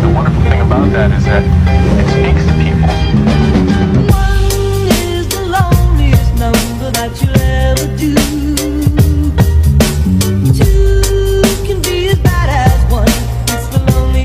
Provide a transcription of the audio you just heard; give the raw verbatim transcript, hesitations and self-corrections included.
the wonderful thing about that is that it speaks to people. One is the loneliest number that you